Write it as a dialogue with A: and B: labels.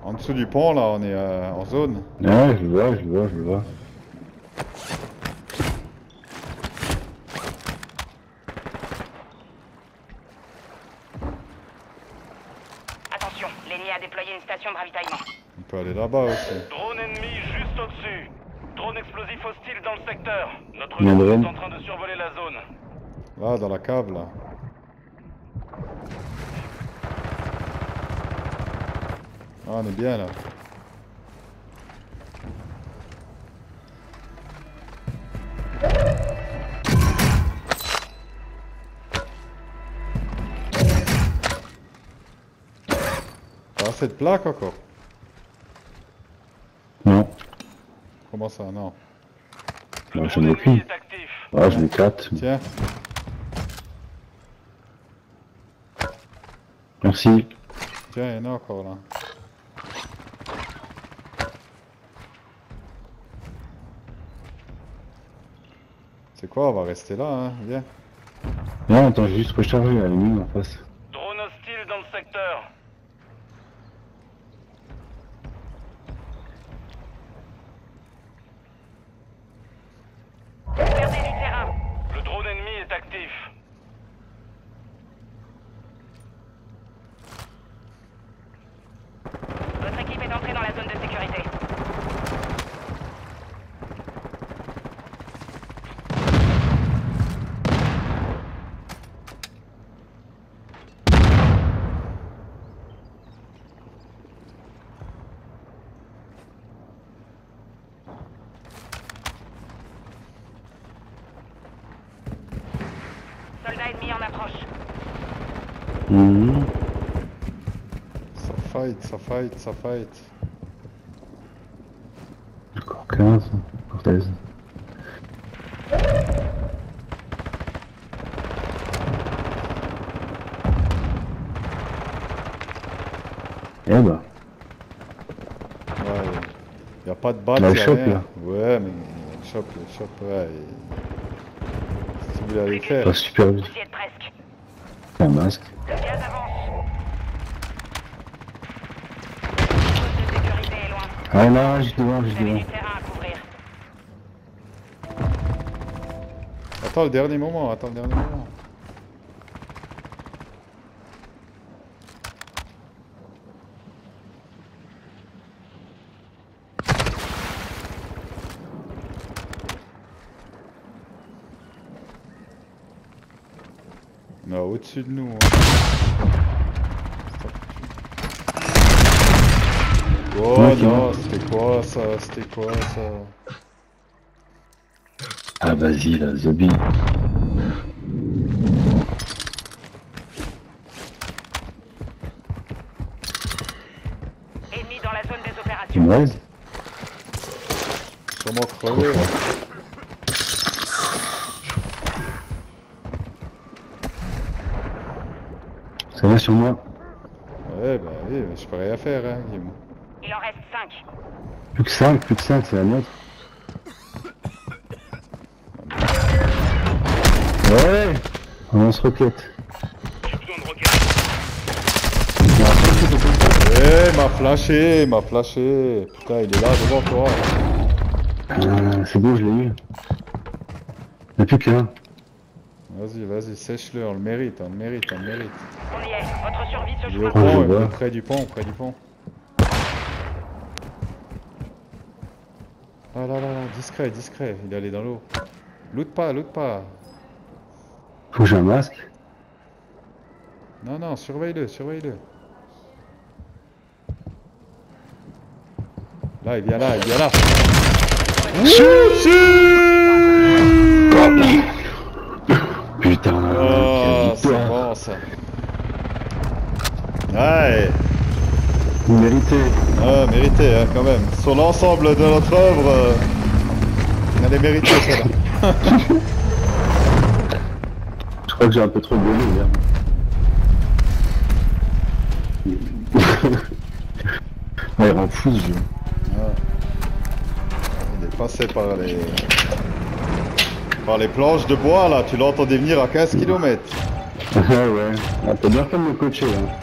A: En dessous du pont, là, on est en zone.
B: Ouais, je vois, je vois, je vois.
C: Attention, l'ennemi a déployé une station de ravitaillement.
A: On peut aller là-bas aussi.
D: Drone ennemi juste au-dessus. Drone explosif hostile dans le secteur. Notre
B: Il y a un
D: drone
B: drone.
D: est en train de survoler la zone.
A: Là, dans la cave, là. Ah, on est bien, là. T'as assez de plaques encore?
B: Non,
A: Comment ça? Non.
B: moi
D: Le
B: j'en ai
D: drone ennemi
B: aucune.
D: est actif.
B: Ah, j'en ai 4.
A: Tiens.
B: Merci.
A: Tiens, il y en a encore, là. C'est quoi? On va rester là, hein? Viens.
B: Non, attends, j'ai juste rechargé à la ligne en face.
D: Drone hostile dans le secteur.
C: Perdez du terrain.
D: Le drone ennemi est actif.
C: Votre équipe est entrée dans la zone de sécurité. Soldat ennemi en approche.
B: Mhm.
A: Ça fight, ça fight, ça fight.
B: Encore 15, encore 16. Eh bah,
A: Ouais, y a pas de batte,
B: Là,
A: y
B: le
A: a
B: shop,
A: rien.
B: là.
A: Ouais, mais le shop, ouais. Si vous voulez aller le faire.
B: pas super vite.
C: Vous y êtes presque.
B: Un masque.
C: Le gaz avance. Le poste de sécurité est loin.
B: Ah là, juste devant,
C: Vous
B: juste
C: avez
B: devant.
C: du terrain à couvrir.
A: Attends le dernier moment, attends le dernier moment. On est au-dessus de nous. Hein. Oh
B: Ouais, qui
A: non,
B: va.
A: c'était quoi ça? C'était quoi ça?
B: Ah vas-y, la zombie.
C: Ennemi dans la zone des
B: Tu
C: opérations.
B: me raises?
A: Sûrement crevé.
B: Trop
A: Ouais.
B: Ça va sur moi.
A: Ouais, bah oui, mais je peux rien faire, hein, Guillaume.
C: Il en reste 5.
B: Plus que 5, c'est la nôtre. Ouais, on lance-roquette.
D: J'ai besoin de roquettes.
A: Eh, il m'a flashé, il m'a flashé. Putain, il est là devant toi.
B: C'est bon, je l'ai eu. Il n'y a plus qu'un.
A: Vas-y, vas-y, sèche-le, on le mérite, on le mérite, on le mérite.
C: On y est. Votre survie se
A: Il est
C: joue
A: au
C: à
B: Oh,
A: pont,
B: je
A: il est
B: vois.
A: près du pont, près du pont. Ah là là là, discret, discret, il est allé dans l'eau. Loot pas, loot pas.
B: Faut que j'ai un masque.
A: Non, non, surveille-le, surveille-le. Là, il vient là, il vient là.
B: Putain,
A: Oh,
B: quelle
A: c'est
B: victoire.
A: bon ça. Ouais,
B: Mérité.
A: ah, mérité hein, quand même. Sur l'ensemble de notre œuvre, on allait mériter celle-là.
B: Je crois que j'ai un peu trop gueulé hier. Ouais, il rend fou ce jeu.
A: Il est passé par les planches de bois là, tu l'entendais venir à 15 km.
B: Ouais, ouais. Ah, t'as bien fait de me coacher, hein.